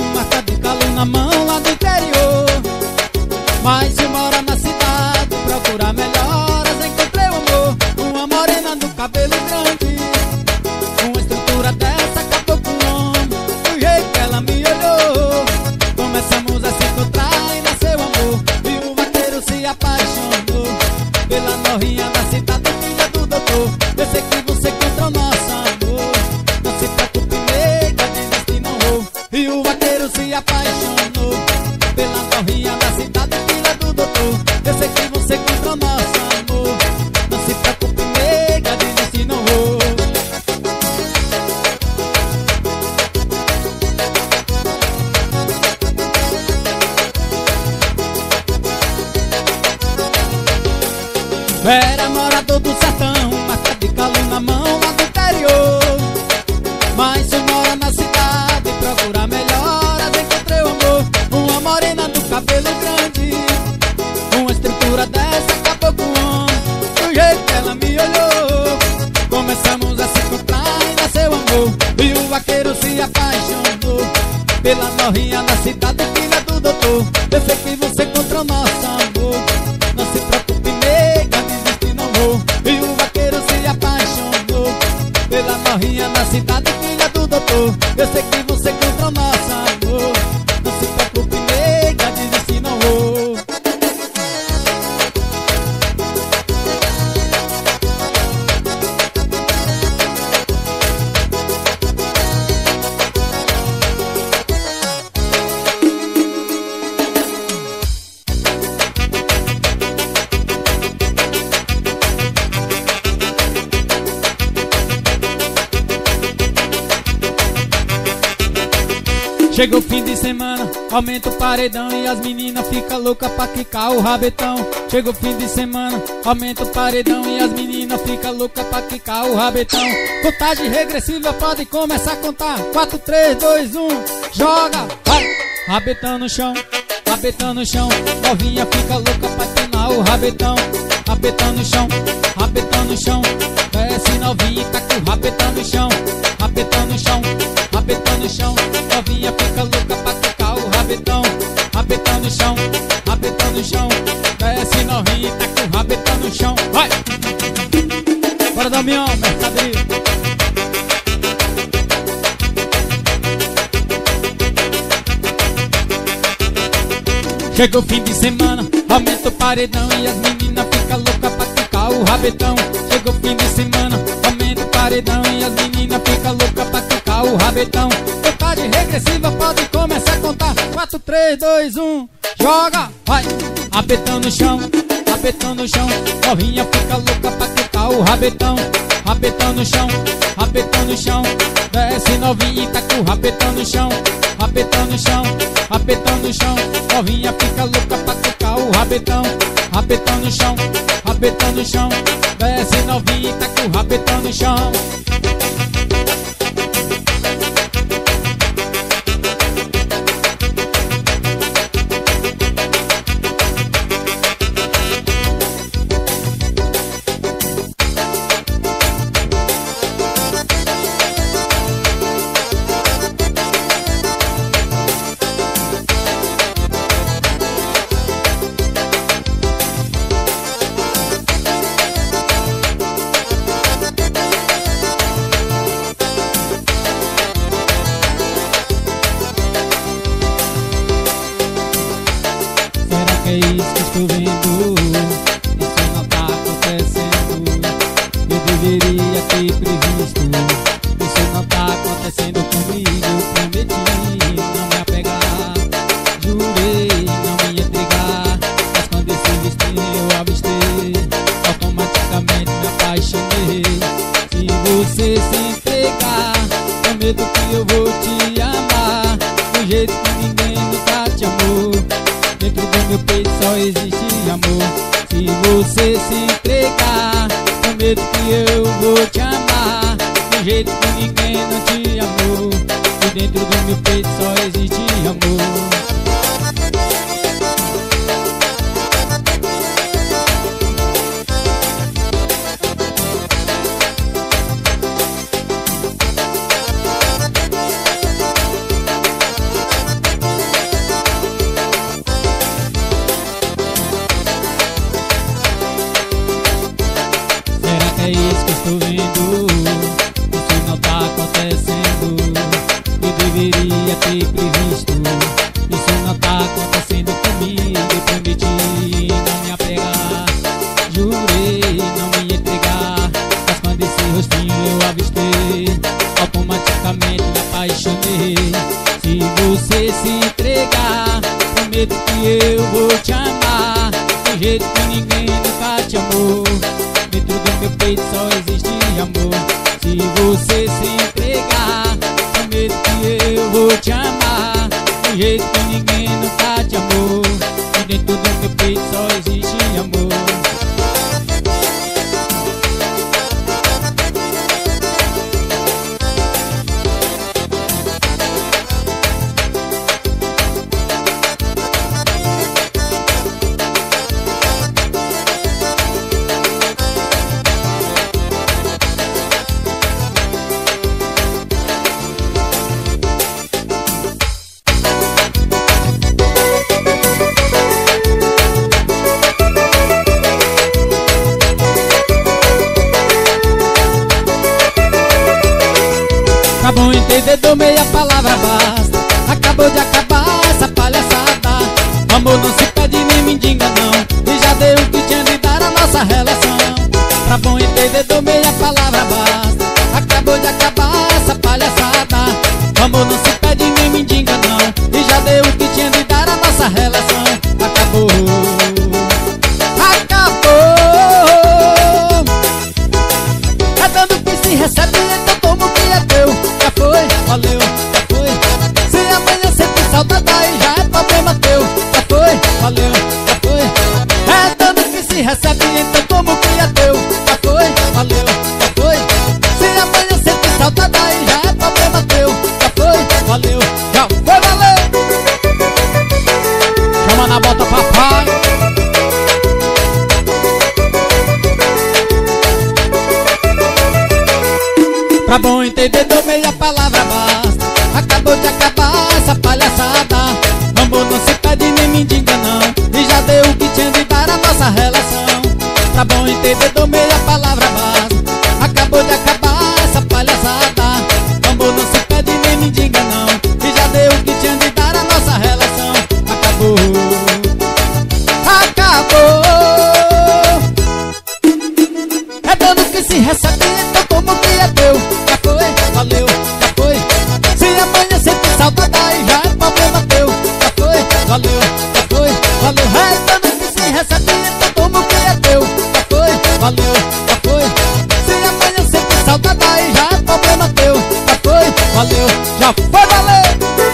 marca de calo na mão lá do interior. Mas se mora na cidade, procura melhoras, encontrei o amor. Uma morena do cabelo grande, uma estrutura dessa acabou com o homem. Do jeito que ela me olhou, começamos a se encontrar e nasceu amor. E o vaqueiro se apaixonou pela novinha da cidade, filha do doutor. Eu sei que você encontrou nosso amor, não se preocupe, nega, desiste não vou. E o vaqueiro se apaixonou pela novinha da cidade, filha do doutor. Eu sei que você encontrou nosso amor, não se preocupe, nega, desiste não vou. Era morador do sertão, marca de calo na mão lá do interior. Mas se mora na cidade, procura melhoras, encontrei o amor. Uma morena do cabelo grande, uma estrutura dessa acabou com o homem. Do jeito que ela me olhou, começamos a se encontrar e nasceu amor. E o vaqueiro se apaixonou pela novinha da cidade, filha do doutor. Eu sei que você encontrou nosso amor, não se preocupe, nega, desiste não vou. E o vaqueiro se apaixonou pela novinha da cidade, filha do doutor. Eu sei que você encontrou nosso amor, não se preocupe, nega, desiste não vou. Chega o fim de semana, aumenta o paredão e as meninas ficam loucas pra quicar o rabetão. Chega o fim de semana, aumenta o paredão e as meninas ficam loucas pra quicar o rabetão. Contagem regressiva, pode começar a contar. 4, 3, 2, 1, joga, vai! Rabetão no chão, rabetão no chão. Novinha fica louca pra tunar o rabetão. Rabetão no chão, rabetão no chão. Desce novinha e tá com o rabetão no chão. Rabetão no chão, rabetão no chão. Novinha fica louca pra tocar o rabetão. Rabetão no chão, rabetão no chão. Desce novinha e tá com o rabetão no chão. Vai! Bora, Damião, mercadoria. Chega o fim de semana, aumenta o paredão e as meninas ficam loucas pra tocar o rabetão. Chega o fim de semana, aumenta o paredão e as meninas ficam loucas pra tocar o rabetão. Contagem regressiva, pode começar a contar. 4, 3, 2, 1, joga, vai! Rabetão no chão, rabetão no chão. Novinha fica louca pra tocar o rabetão. Rabetão no chão, rabetão no chão. Desce novinha e tá com o rabetão no chão. Rabetão no chão, rabetão no chão. Novinha fica louca pra tocar o rabetão. Rabetão no chão, rabetão no chão. Desce novinha e tá com o rabetão no chão. É isso que estou vendo, isso não tá acontecendo. Eu deveria ter previsto, isso não tá acontecendo comigo. Eu prometi não me apegar, jurei não me entregar, mas quando esse destino eu avistei, automaticamente me apaixonei. Se você se entregar, prometo que eu vou te amar do jeito que ninguém nunca te amou. Dentro do meu peito só existe amor. Se você se entregar, prometo que eu vou te amar do jeito que ninguém não te amou. E dentro do meu peito só existe amor. você se entregar, prometo que eu vou te amar do jeito que ninguém nunca te amou. Dentro do meu peito só existe amor. Se você se entregar, prometo que eu vou te amar do jeito que ninguém nunca te amou. E dentro do meu peito só existe amor. Pra bom entender, dou meia palavra basta. Acabou de acabar essa palhaçada. O amor não se pede nem mendiga não, e já deu o que tinha de dar a nossa relação. Pra bom entender, dou meia palavra basta. Acabou de acabar essa palhaçada. O amor não se pede nem mendiga não, e já deu o que tinha de dar a nossa relação. Acabou. Acabou. É dando que se recebe, então toma o que é teu. Já foi, valeu, já foi. Se amanhã sente saudade, aí já é problema teu. Já foi, valeu, já foi. É dando que se recebe, então toma o que é teu. Já foi, valeu, já foi. Se amanhã sente saudade, aí já é problema teu. Já foi, valeu, já foi, valeu. Chama na bota, papai. Pra bom entender, dou meia palavra basta. Acabou de acabar essa palhaçada. Amor não se pede nem mendiga não, e já deu o que tinha de dar a nossa relação. Pra bom entender, dou meia palavra basta. Acabou de acabar essa palhaçada. Amor não se pede nem mendiga não, e já deu o que tinha de dar a nossa relação. Acabou. Acabou. É dano que se recebe, então como que é teu. Já foi, valeu, já foi. Se amanhã sente saudade, aí já é problema teu. Já foi, valeu, já foi, valeu. É dano que se recebe, então como que é teu. Já foi, valeu, já foi. Se amanhã sente saudade, aí já é problema teu. Já foi, valeu, já foi, valeu.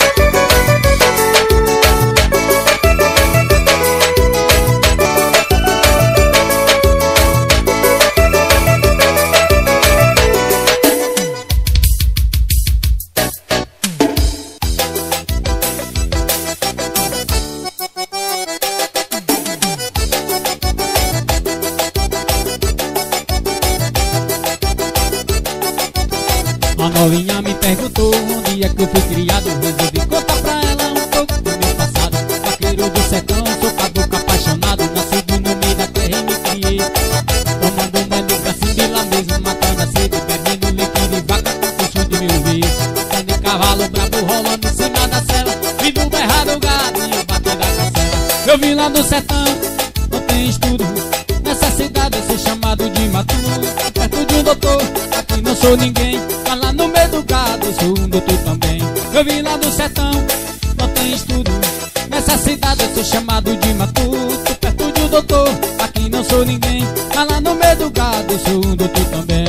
A novinha me perguntou onde é que eu fui criado. Resolvi contar pra ela um pouco do meu passado. Vaqueiro do sertão, sou caboclo apaixonado. Nascido no meio da terra e me criei, tomando uma liga assim de lá mesmo, matando a sede, bebendo leite de vaca com puxo de mil vezes. Tendo em cavalo brabo rolando em cima da cela, vi do berrado o gado e eu bati da cancela. Eu vim lá do sertão, não tem estudo. Nessa cidade eu sou chamado de maturo. Perto de um doutor, aqui não sou ninguém. Tá lá no meio do gado, eu sou um doutor também. Eu vim lá do sertão, não tem estudo. Nessa cidade eu sou chamado de matuto. Perto de um doutor, aqui não sou ninguém. Tá lá no meio do gado, eu sou um doutor também.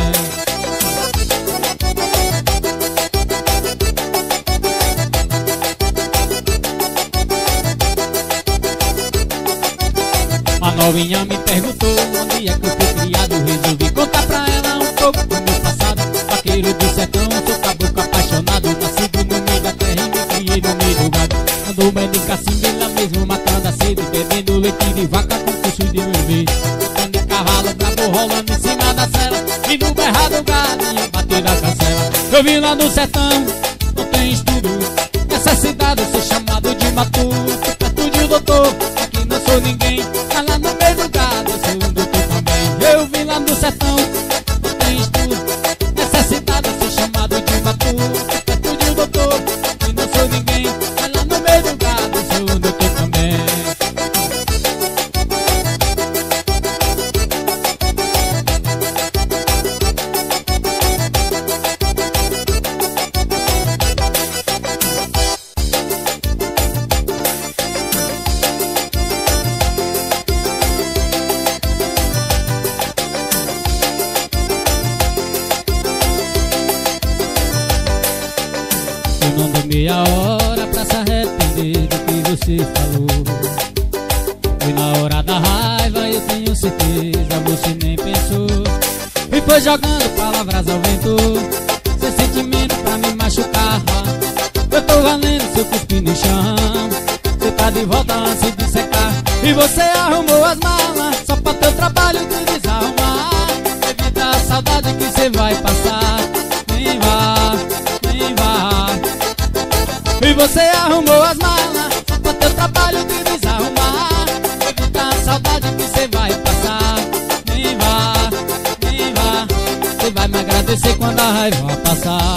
A novinha me perguntou onde é que eu fui criado. Resolvi contar pra ela um pouco do meu passado. Vaqueiro do sertão, sou caboclo apaixonado. Nascido no meio da terra e me criei no meio do gado. Ando bem de cacimbela mesmo, matando a sede, bebendo leite de vaca com puxo de bebê. Ando de cavalo brabo rolando em cima da cela, e no berrado o gado e eu bati da cancela. Eu vim lá do sertão, não tem estudo. Nessa cidade eu sou chamado de matuto. Perto de um doutor, aqui não sou ninguém. Tá lá no meio do gado, eu sou um doutor também. Eu vim lá do sertão, não tem estudo. Nessa cidade eu sou chamado de matuto. Perto de um doutor, aqui não sou ninguém. Tá lá no meio do gado, eu sou um doutor também. meia hora pra se arrepender do que você falou. Foi na hora da raiva, eu tenho certeza, você nem pensou. E foi jogando palavras ao vento, sem sentimento pra me machucar. Eu tô valendo seu cuspir no chão, cê tá de volta antes de secar. E você arrumou as malas só pra teu trabalho de desarrumar. Evita a saudade que cê vai passar. Nem vá, nem vá. E você arrumou as malas só pra teu trabalho de desarrumar. Evita a saudade que cê vai passar. Nem vá, nem vá. Cê vai me agradecer quando a raiva passar.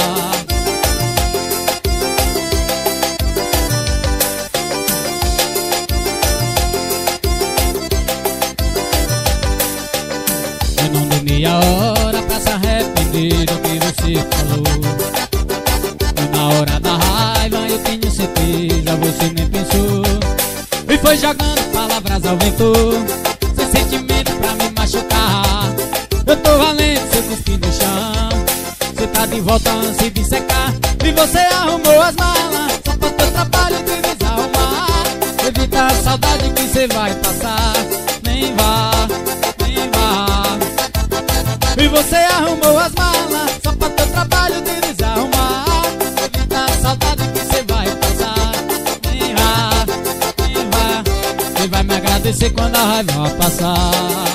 Meia hora pra se arrepender do que você falou. E na hora da raiva eu tenho certeza, você nem pensou. E foi jogando palavras ao vento, sem sentimento pra me machucar. Eu tô valendo seu cuspir no chão, cê tá de volta antes de secar. E você arrumou as malas só pra teu trabalho de desarrumar. Evita a saudade que cê vai passar. Nem vá, nem vá. E você arrumou as malas só pra teu trabalho de desarrumar. Evita a saudade que cê vai passar. Nem vá, nem vá. Cê vai me agradecer quando a raiva passar.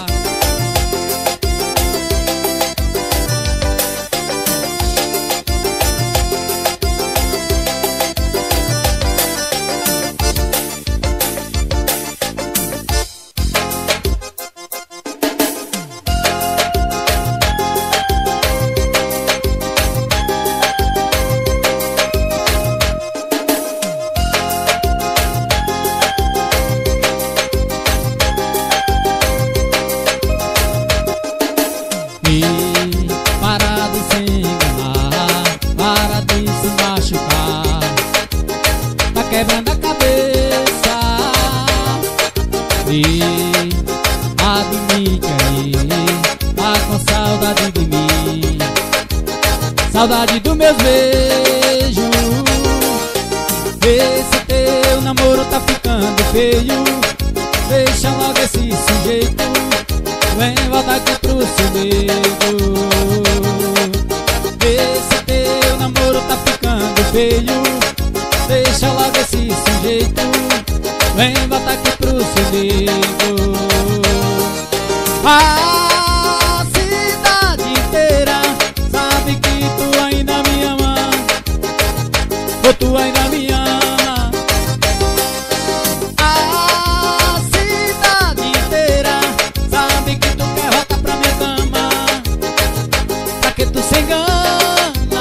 Para de se enganar, para de se machucar. Tá quebrando a cabeça e há de me querer. Tá com saudade de mim, saudade dos meus beijos. Esse teu namoro tá ficando feio, deixa logo esse sujeito. Vem voltar aqui pro seu dedo. Esse teu namoro tá ficando feio, deixa logo esse sujeito. Vem voltar aqui pro seu dedo. A cidade inteira sabe que tu ainda me ama, ou tu ainda me ama. Que tu se engana.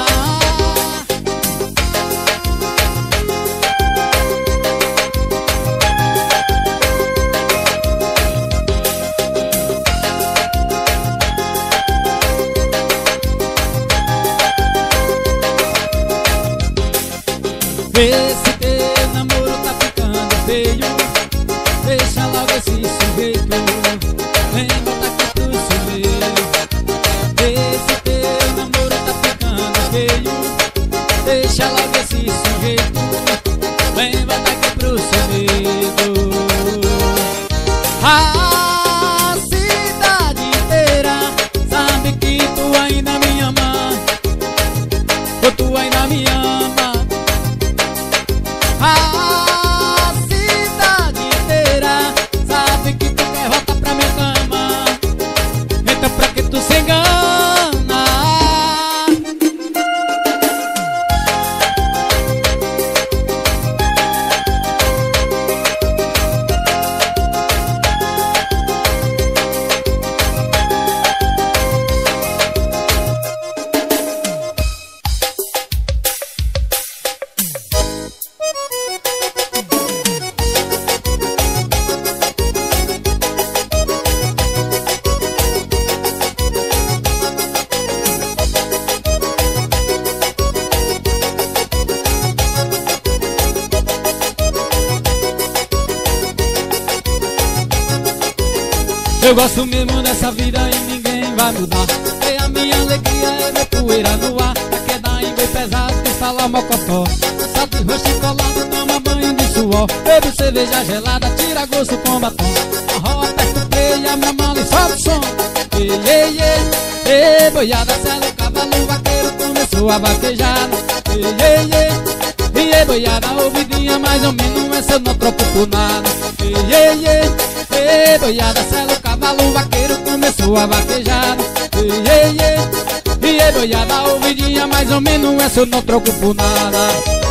Esse teu namoro tá ficando feio, deixa logo esse sujeito. Vem voltar aqui pro seu dedo. Esse teu namoro tá ficando feio, deixa logo esse sujeito. Vem voltar aqui pro seu dedo. A cidade inteira sabe que tu ainda me ama, ou tu ainda me ama. A cidade inteira sabe que tu quer voltar pra minha cama. Então pra que tu se engana? Eu gosto mesmo dessa vida e ninguém vai mudar. E a minha alegria é ver poeira no ar. A queda em bem pesado que está lá mocotó. sal de rosto e colado, toma banho de suor. Bebe cerveja gelada, tira gosto com batom. Arroa, aperta o play, abre a mala e solta o som. Ei, ei, ei, ei, boiada, sela o cavalo vaqueiro começou a vaquejar. Ei, ei, ei, ei, boiada, ouvidinha mais ou menos, essa eu não troco por nada. Ei, ei, ei, ei, boiada, sela o cavalo vaqueiro começou a vaquejar. Ei, ei, ei, ei, boiada, ouvidinha mais ou menos, essa eu não troco por nada.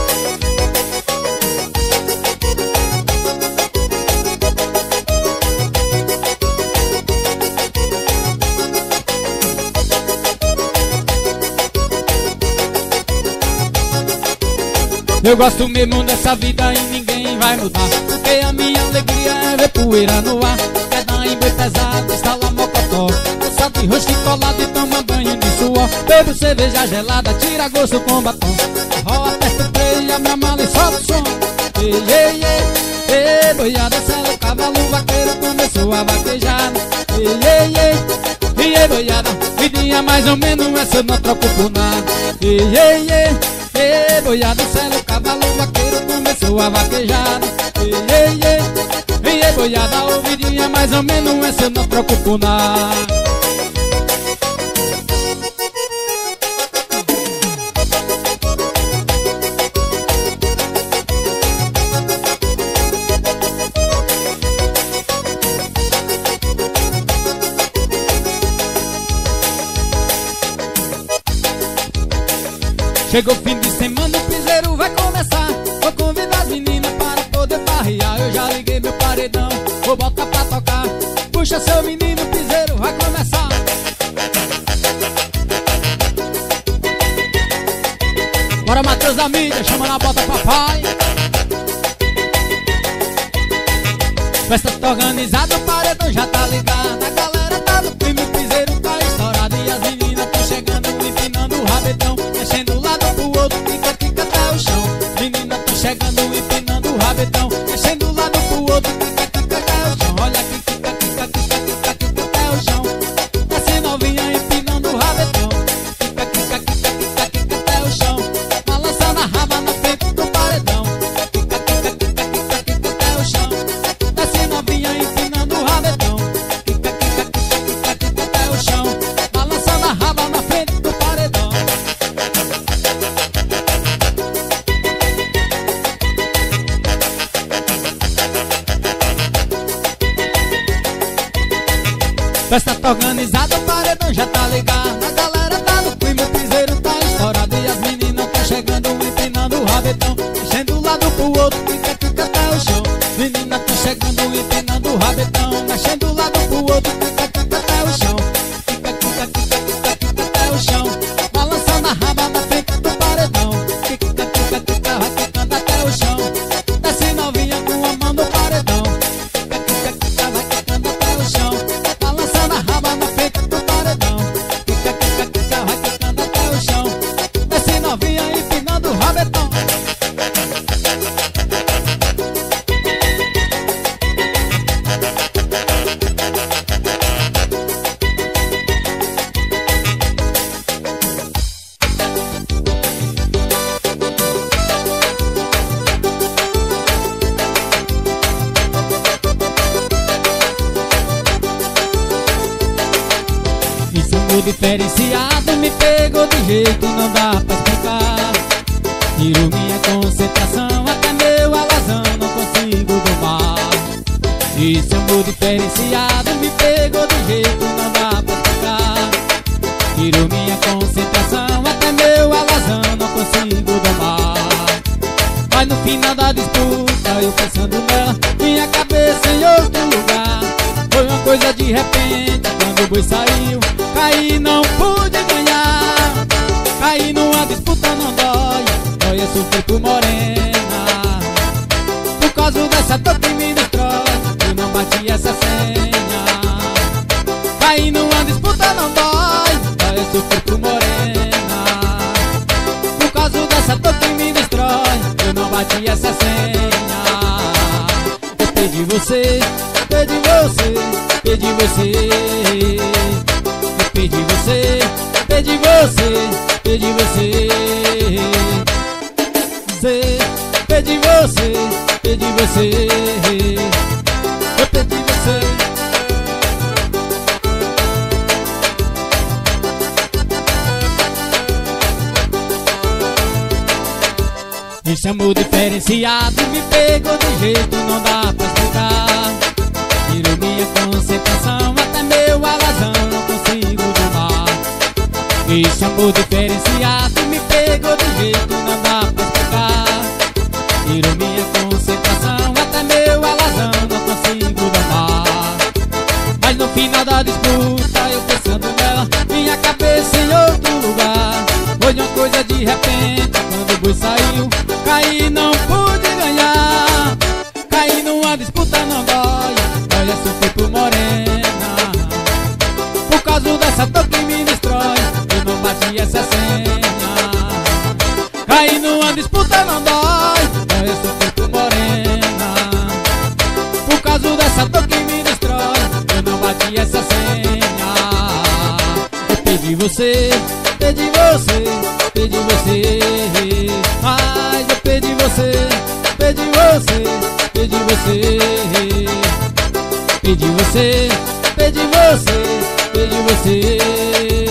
Eu gosto mesmo dessa vida e ninguém vai mudar, porque a minha alegria é ver poeira no ar. Quer dar em boi pesado, instala mocotó. Sal de rosto e colado e toma banho de suor. Bebo cerveja gelada, tira gosto com batom. Rola, aperta o play, abre a mala e solta o som. Ei, ei, ei, ei, boiada, sela o cavalo vaqueiro começou a vaquejar. Ei, ei, ei, ei, boiada, vidinha mais ou menos, essa eu não troco por nada. Ei, ei, ei, ei, boiada, sela o cavalo vaqueiro começou a vaquejar. Ei, ei, ei, ei, boiada, ouvidinha mais ou menos, essa eu não troco por nada. Chegou o fim de semana, o piseiro vai começar. Vou convidar as meninas para poder farrear. Eu já liguei meu paredão, vou botar pra tocar. Puxa seu menino, o piseiro vai começar. Bora, Matheus da mídia, chama na bota papai. Festa tá organizada, o paredão já tá ligado. A galera tá no clima, o piseiro tá estourado. E as meninas tão chegando, empinando o rabetão, mexendo lá pro outro, tica-tica até o chão. Menina tá chegando, empinando o rabetão, mexendo lá pro outro, tica-tica até o chão. Olha aqui, tica-tica até o chão. Desce novinha, empinando o rabetão, tica-tica até o chão. Balançando a raba na frente do paredão, tica-tica até o chão. Desce novinha, empinando o rabetão, tica-tica até o chão. Balançando a raba na frente do paredão. Festa tá organizada, o paredão já tá ligado. A galera tá no clima, o piseiro tá estourado. E as meninas tá chegando, empinando o rabetão, mexendo um lado pro outro, tica-tica até o chão. Menina tá chegando, empinando o rabetão, mexendo um lado pro outro, tica-tica até o chão. Tica-tica até o chão. Balançando a raba na frente do paredão, tica-tica vai quicando até o chão. Desce novinha com a mão no paredão, tica-tica vai quicando até o chão. Balançando a raba na frente do paredão, tica-tica vai quicando até o chão. Desce novinha empinando o rabetão. Isso é diferenciado, me pegou de jeito, não dá pra explicar. Tirou minha concentração, até meu alazão não consigo domar. Isso é muito diferenciado, me pegou de jeito, não dá pra explicar. Tirou minha concentração, até meu alazão não consigo domar. Mas no final da disputa, eu pensando nela, minha cabeça em outro lugar. Foi uma coisa de repente, quando o boi saiu, caí, não pude ganhar. Caí numa disputa, não dói, dói é sofrer por morena. Por causa dessa dor que me destrói, eu não bati essa senha. Caí numa disputa, não dói, dói é sofrer por morena. Por causa dessa dor que me destrói, eu não bati essa senha. Eu perdi você, perdi você, perdi você. Eu perdi você, perdi você, perdi você. você, perdi você, perdi você. Eu perdi você. Esse amor diferenciado me pegou de jeito, não dá pra explicar. Tirou minha concentração, até meu alazão não consigo domar. Esse amor diferenciado me pegou de jeito, não dá pra explicar. Tirou minha concentração, até meu alazão não consigo domar. Mas no final da disputa, eu pensando nela, minha cabeça em outro lugar. Foi uma coisa de repente, quando o boi saiu, caí, não pude ganhar. Caí numa disputa, não dói, olha, sofri por morena. Por causa dessa dor que me destrói, eu não bati essa senha. Caí numa disputa, não dói, olha, sofri por morena. Por causa dessa dor que me destrói, eu não bati essa senha. Eu perdi você, perdi você, perdi você. Mas eu perdi você, perdi você, perdi você. Perdi você, perdi você, perdi você.